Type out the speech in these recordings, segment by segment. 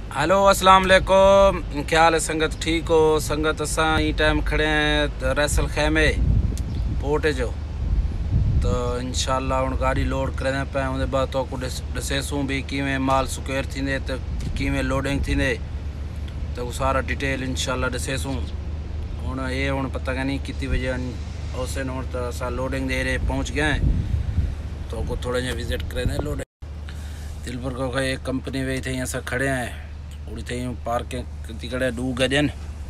Hello अस्सलाम वालेकुम, क्या हाल है संगत? ठीक हो संगत? असा ई टाइम खड़े हैं रैसल खैमे पोर्ट जो तो इंशाल्लाह हुण गाड़ी लोड करें पे उन बाद तो दसेसूँ भी किवें माल स्क्वेयर थींदे तो किवें लोडिंग थींदे तो सारा डिटेल इंशाल्लाह दसेसूँ। हुण ये हुण पता नहीं कितनी बजे ओसन हुण तो असा लोडिंग दे रहे पहुँच गए तो को थोड़ा जिहा विजिट करें लोडिंग दिलबर को एक कंपनी वे थी असा खड़े हैं उड़ी थी पार्किंग तिकड़े डू गजन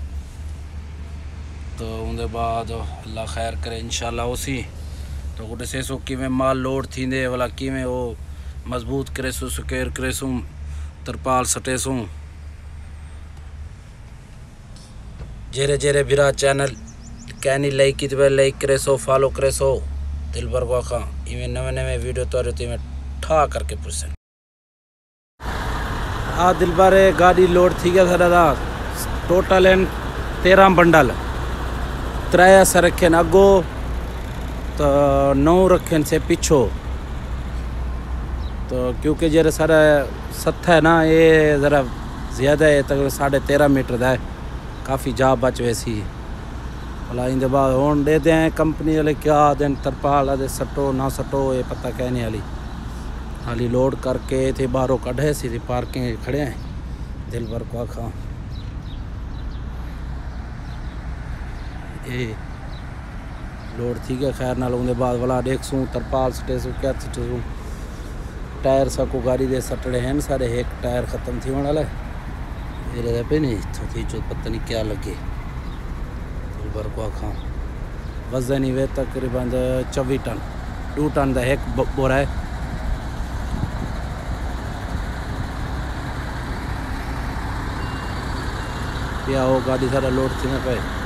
तो उनके बाद अल्लाह खैर करे इंशाल्लाह उसी तो कुछ से किवें माल लोड थींदे वाला किवें वो मजबूत करेसूँ स्क्वेयर करेसूँ तरपाल सटेसूँ। जेरे जेरे बिरा चैनल कैनी लाइक की लाइक करेसो फॉलो करेसो दिलबर को आखा इवें नवे नवे वीडियो तो इवें ठा करके पूछे आ दिलबर गाड़ी लोड थी गया सारा टोटल इन 13 बंडल 3 से रखें अगो तो 9 रखें से पिछो तो क्योंकि जरा सारा सत्थ है ना ये ज़रा ज़्यादा है तक 13.5 मीटर का है काफ़ी जा बच वैसी भला इन बाद हूँ दे दें कंपनी वाले क्या दिन तरपाल दे सटो ना सटो ये पता कहने वाली हाली लोड करके थे बाहरों कढ़े सी पार्किंग खड़े हैं दिलबर को आखा ये लोड थी गया खैर नाल उनके बाद वाला देखसूँ तरपाल सटेसूँ क्या सटेसूँ टायर सको गाड़ी दे सटड़े हैं सारे एक टायर ख़त्म थी वाला ये पे नहीं थी जो पता नहीं क्या लगे दिलबर को आखा वजन ही वे तकरीबन 24 टन 2 टन का एक बोरा है। या वो गाड़ी सारा लोड थी ना पे